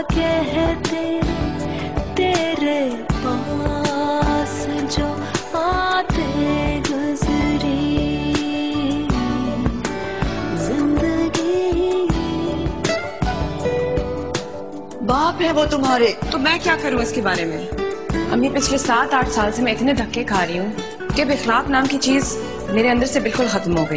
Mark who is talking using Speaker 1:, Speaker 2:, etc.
Speaker 1: कहते तेरे पास जो आते गुजरी जिंदगी।
Speaker 2: बाप है वो तुम्हारे।
Speaker 3: तो मैं क्या करूं इसके बारे में? अम्मी, पिछले 7-8 साल से मैं इतने धक्के खा रही हूँ कि अब इखलाक नाम की चीज मेरे अंदर से बिल्कुल खत्म हो गई।